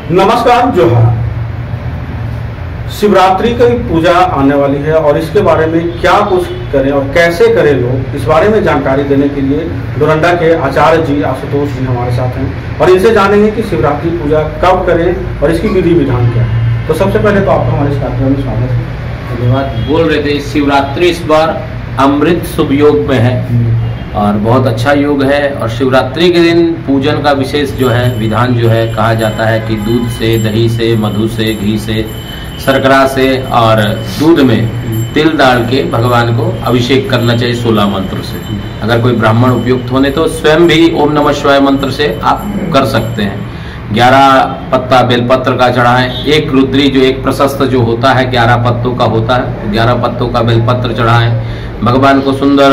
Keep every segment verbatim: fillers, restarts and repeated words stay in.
नमस्कार, जोहार। शिवरात्रि की पूजा आने वाली है और इसके बारे में क्या कुछ करें और कैसे करें लोग, इस बारे में जानकारी देने के लिए डोरंडा के आचार्य जी आशुतोष जी हमारे साथ हैं और इनसे जानेंगे कि शिवरात्रि पूजा कब करें और इसकी विधि विधान क्या है। तो सबसे पहले तो आपका हमारे इस कार्यक्रम में स्वागत है। धन्यवाद। बोल रहे थे शिवरात्रि इस बार अमृत शुभ योग में है और बहुत अच्छा योग है। और शिवरात्रि के दिन पूजन का विशेष जो है विधान जो है कहा जाता है कि दूध से, दही से, मधु से, घी से, शर्करा से और दूध में तिल डाल के भगवान को अभिषेक करना चाहिए सोलह मंत्र से। अगर कोई ब्राह्मण उपयुक्त होने तो स्वयं भी ओम नमः शिवाय मंत्र से आप कर सकते हैं। ग्यारह पत्ता बेलपत्र का चढ़ाएं। एक रुद्री जो एक प्रशस्त जो होता है ग्यारह पत्तों का होता है, ग्यारह पत्तों का बेलपत्र चढ़ाएं। भगवान को सुंदर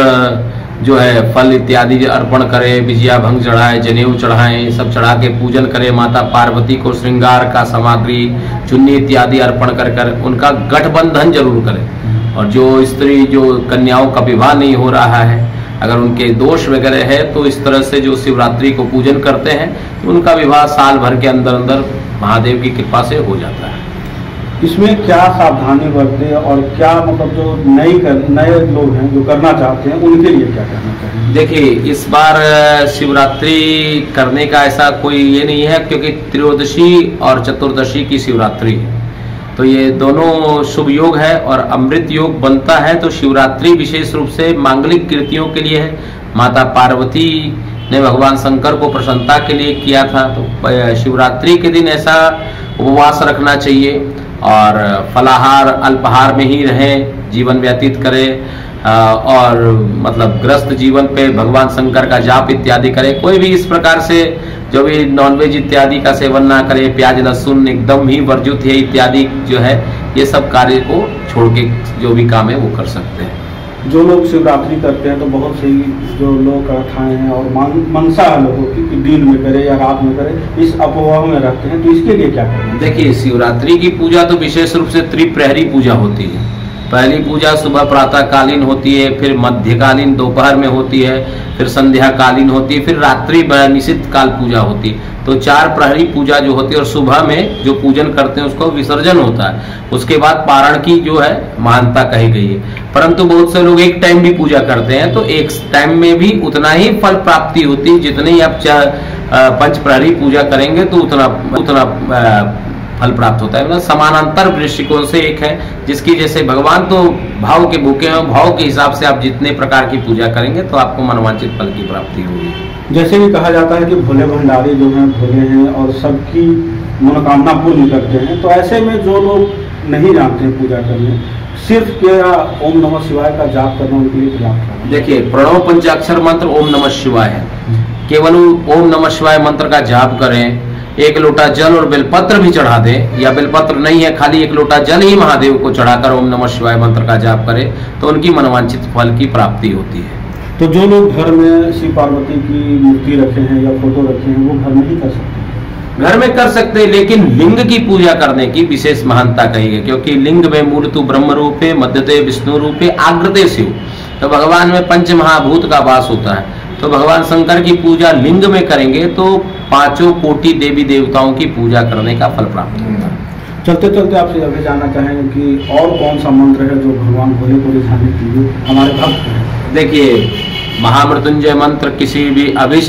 जो है फल इत्यादि अर्पण करें, विजया भंग चढ़ाएं, जनेऊ चढ़ाएं, सब चढ़ा के पूजन करें। माता पार्वती को श्रृंगार का सामग्री, चुन्नी इत्यादि अर्पण कर कर उनका गठबंधन जरूर करें। और जो स्त्री जो कन्याओं का विवाह नहीं हो रहा है, अगर उनके दोष वगैरह है तो इस तरह से जो शिवरात्रि को पूजन करते हैं तो उनका विवाह साल भर के अंदर अंदर महादेव की कृपा से हो जाता है। इसमें क्या सावधानी बरतें और क्या मतलब जो नई कर, नए लोग हैं जो करना चाहते हैं उनके लिए क्या करना चाहिए? देखिए, इस बार शिवरात्रि करने का ऐसा कोई ये नहीं है क्योंकि त्रयोदशी और चतुर्दशी की शिवरात्रि है, तो ये दोनों शुभ योग है और अमृत योग बनता है। तो शिवरात्रि विशेष रूप से मांगलिक कृतियों के लिए है। माता पार्वती ने भगवान शंकर को प्रसन्नता के लिए किया था, तो शिवरात्रि के दिन ऐसा उपवास रखना चाहिए और फलाहार अल्पाहार में ही रहें, जीवन व्यतीत करें और मतलब ग्रस्त जीवन पे भगवान शंकर का जाप इत्यादि करें। कोई भी इस प्रकार से जो भी नॉनवेज इत्यादि का सेवन ना करे, प्याज लहसुन एकदम ही वर्जित है इत्यादि जो है, ये सब कार्य को छोड़ के जो भी काम है वो कर सकते हैं। जो लोग शिवरात्रि करते हैं तो बहुत सी जो लोग कथाएं हैं और मनसा है लोगों की कि दिन में करे या रात में करे, इस अफवाह में रहते हैं, तो इसके लिए क्या करें? देखिए, शिवरात्रि की पूजा तो विशेष रूप से त्रिप्रहरी पूजा होती है। पहली पूजा सुबह प्रातःकालीन होती है, फिर मध्यकालीन दोपहर में होती है, फिर संध्या कालीन होती है, फिर रात्रि निशित काल पूजा होती है। तो चार प्रहरी पूजा जो होती है और सुबह में जो पूजन करते हैं उसको विसर्जन होता है। उसके बाद पारण की जो है महानता कही गई है। परंतु बहुत से लोग एक टाइम भी पूजा करते हैं तो एक टाइम में भी उतना ही फल प्राप्ति होती है जितनी आप पंच प्रहरी पूजा करेंगे तो उतना उतना फल प्राप्त होता है। मतलब समानांतर दृष्टिकोण से एक है, जिसकी जैसे भगवान तो भाव के भूखे हैं, भाव के हिसाब से आप जितने प्रकार की पूजा करेंगे तो आपको मनवांछित फल की प्राप्ति होगी। जैसे भी कहा जाता है कि भोले भंडारी जो हैं भोले हैं और सबकी मनोकामना पूर्ण करते हैं, तो ऐसे में जो लोग नहीं जानते पूजा करने, सिर्फ क्या ओम नमः शिवाय का जाप करना उनके लिए पर्याप्त है? देखिए, प्रणव पंचाक्षर मंत्र ओम नमः शिवाय है। केवल ओम नमः शिवाय मंत्र का जाप करें, एक लोटा जल और बेलपत्र भी चढ़ा दें, या बेलपत्र नहीं है खाली एक लोटा जल ही महादेव को चढ़ाकर ओम नमः शिवाय मंत्र का जाप करें तो उनकी मनवांछित फल की प्राप्ति होती है। तो जो लोग घर में शिव पार्वती की मूर्ति रखे हैं या फोटो रखे हैं वो घर में ही कर सकते हैं? घर में कर सकते हैं, लेकिन लिंग की पूजा करने की विशेष महानता कही है, क्योंकि लिंग में मूर्तु ब्रह्म रूपे, मध्यते विष्णु रूपे, आग्रते शिव। तो भगवान में पंच महाभूत का वास होता है। तो भगवान शंकर की पूजा लिंग में करेंगे तो पांचों कोटि देवी देवताओं की पूजा करने का फल प्राप्त होता है। चलते चलते आपसे यह भी जानना चाहेंगे कि और कौन सा मंत्र है जो भगवान भोले को रिझाने के लिए हमारे भक्त हैं? देखिए, महामृत्युंजय मंत्र किसी भी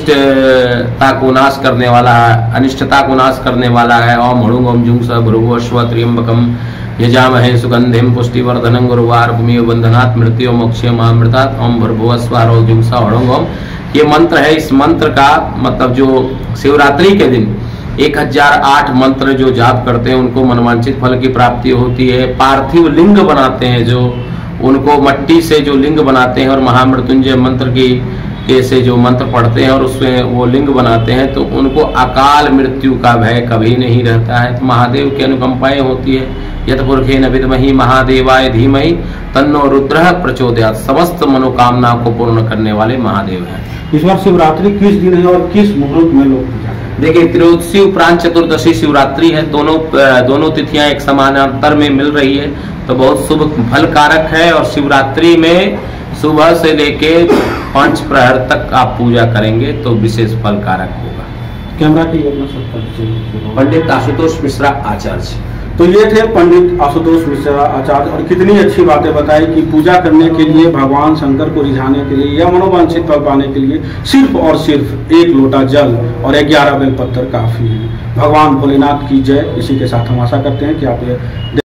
अभिष्टता को नाश करने वाला है, अनिष्टता को नाश करने वाला है। ओम हणुंग ओम जुंग स भ्रुव स्व त्र्यंबकम यजामहे सुगंधिम पुष्टिवर्धनं गुरुवार्भूमि बंधनात् मृत्यु मोक्षे महामृतात् ओम भर्भुव स्व जुंग स हणुंग ओम। ये मंत्र है। इस मंत्र का मतलब जो शिवरात्रि के दिन एक हजार आठ मंत्र जो जाप करते हैं उनको मनवांछित फल की प्राप्ति होती है। पार्थिव लिंग बनाते हैं, जो उनको मट्टी से जो लिंग बनाते हैं और महामृत्युंजय मंत्र की के से जो मंत्र पढ़ते हैं और उसमें वो लिंग बनाते हैं तो उनको अकाल मृत्यु का भय कभी नहीं रहता है। तो महादेव की अनुकंपाएं होती है। यत पुरुषेण विद्महि महादेवाय धीमहि तन्नो रुद्रः प्रचोदयात्। समस्त मनोकामना को पूर्ण करने वाले महादेव हैं। इस बार शिवरात्रि किस दिन है और किस मुहूर्त में लोग पूजा करें? देखिए, त्रयोदशी उपरांत चतुर्दशी शिवरात्रि है। दोनों दोनों तिथियां एक समानांतर में मिल रही है तो बहुत शुभ फल कारक है। और शिवरात्रि में सुबह से लेके पांच प्रहर तक आप पूजा करेंगे तो विशेष फल कारक होगा। कैमरा की अपना सब परिचय। पंडित आशुतोष मिश्रा आचार्य। तो ये थे पंडित आशुतोष मिश्रा आचार्य, और कितनी अच्छी बातें बताई कि पूजा करने के लिए, भगवान शंकर को रिझाने के लिए या मनोवांछित फल पाने के लिए सिर्फ और सिर्फ एक लोटा जल और ग्यारह बेलपत्र काफी है। भगवान भोलेनाथ की जय। इसी के साथ हम आशा करते हैं कि आप ये